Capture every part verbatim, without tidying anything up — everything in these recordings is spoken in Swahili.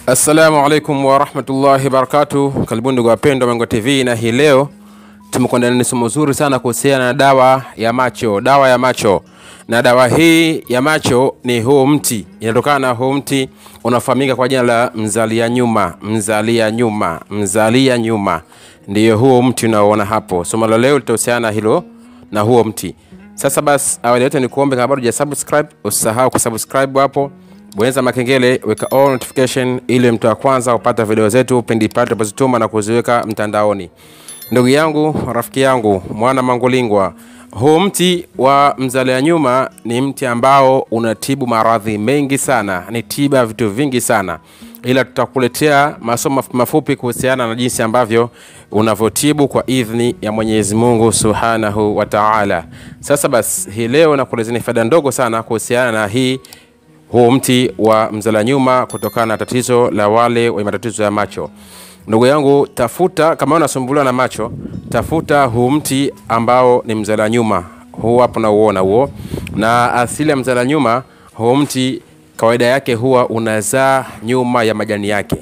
السلام عليكم ورحمة الله وبركاته. Karibuni ndugu wapendwa Mengo T V, na hii leo tumekuandalia ni somo zuri sana kuhusiana na dawa ya macho. Dawa ya macho. Na dawa hii ya macho ni huu mti. Inatokana na huu mti unafahamika kwa jina la Mzalia Nyuma, Mzalia Nyuma, Mzalia Nyuma. Ndiyo huo mti unaoona hapo. Somo la leo litahusiana hilo na huo mti. Sasa basi awali yote nikuombe kama bado hujasubscribe, usisahau kusubscribe hapo. Bonyeza makengele, weka all notification ili mtu wa kwanza upata video zetu pindi pale tunapozituma na kuziweka mtandaoni. Ndugu yangu, rafiki yangu, mwana Mangulingwa, huu mti wa Mzalia Nyuma ni mti ambao unatibu maradhi mengi sana, ni tiba vitu vingi sana. Ila tutakuletea masomo mafupi kuhusiana na jinsi ambavyo unavotibu kwa idhni ya Mwenyezi Mungu Subhanahu wa Ta'ala. Sasa basi hii leo nakuelezeni faida ndogo sana kuhusiana na hii huu mti wa Mzalia Nyuma kutokana na tatizo la wale wenye matatizo ya macho. Ndugu yangu, tafuta kama unasumbuliwa na macho, tafuta huu mti ambao ni Mzalia Nyuma. Huu hapo na uona huo. Na asili ya Mzalia Nyuma, huu mti kawaida yake huwa unazaa nyuma ya majani yake.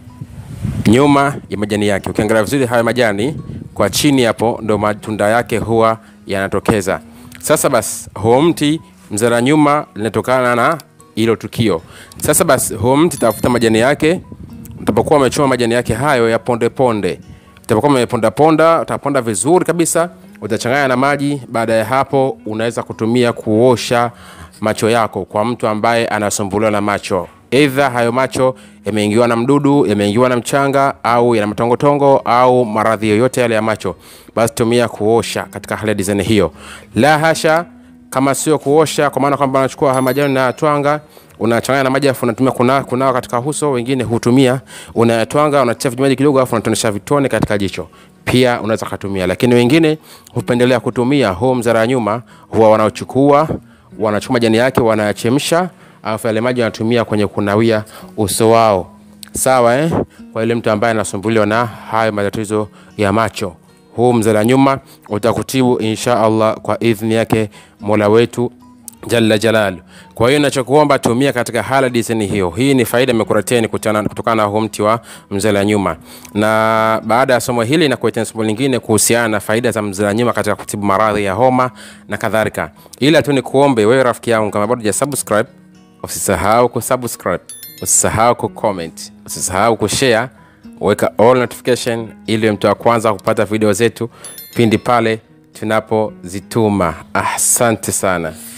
Nyuma ya majani yake. Ukiangalia vizuri haya majani kwa chini hapo ndio matunda yake huwa yanatokeza. Sasa basi huu mti Mzalia Nyuma linatokana na hilo tukio. Sasa basi huu mti tafuta majani yake. Utapokuwa umechoma majani yake hayo ya ponde ponde. Utapokuwa umeponda ponda, utaponda vizuri kabisa, utachanganya na maji. Baada ya hapo unaweza kutumia kuosha macho yako kwa mtu ambaye anasumbuliwa na macho. Either hayo macho yameingiwa na mdudu, yameingiwa na mchanga, au yana matongotongo au maradhi yoyote yale ya macho, basi tumia kuosha katika hali design hiyo. La hasha, kama sio kuosha kwa maana kwamba unachukua haya majani na twanga, unachanganya na maji afu unatumia kuna kuna katika uso, wengine hutumia unayatwanga, unatia maji kidogo afu unatonesha vitone katika jicho. Pia unaweza kutumia, lakini wengine hupendelea kutumia huu Mzalia Nyuma. Huwa wanaochukua, wanachukua majani yake, wanayachemsha, afu yale maji wanatumia kwenye kunawia uso wao. Sawa eh? Kwa ile mtu ambaye anasumbuliwa na hayo matatizo ya macho, huu Mzalia Nyuma utakutibu insha Allah kwa idhni yake Mola wetu Jalla Jalalu. Kwa hiyo ninachokuomba tumia katika hala design hiyo. Hii ni faida nimekuletea kutokana na huu mti wa Mzalia Nyuma. Na baada ya somo hili na kuletea somo lingine kuhusiana na faida za Mzalia Nyuma katika kutibu maradhi ya homa na kadhalika. Ila tu nikuombe wewe rafiki yangu, kama bado hujasubscribe, usisahau kusubscribe, usisahau kucomment, usisahau kushare, weka all notification ili mtu wa kwanza kupata video zetu pindi pale tunapozituma. Asante sana.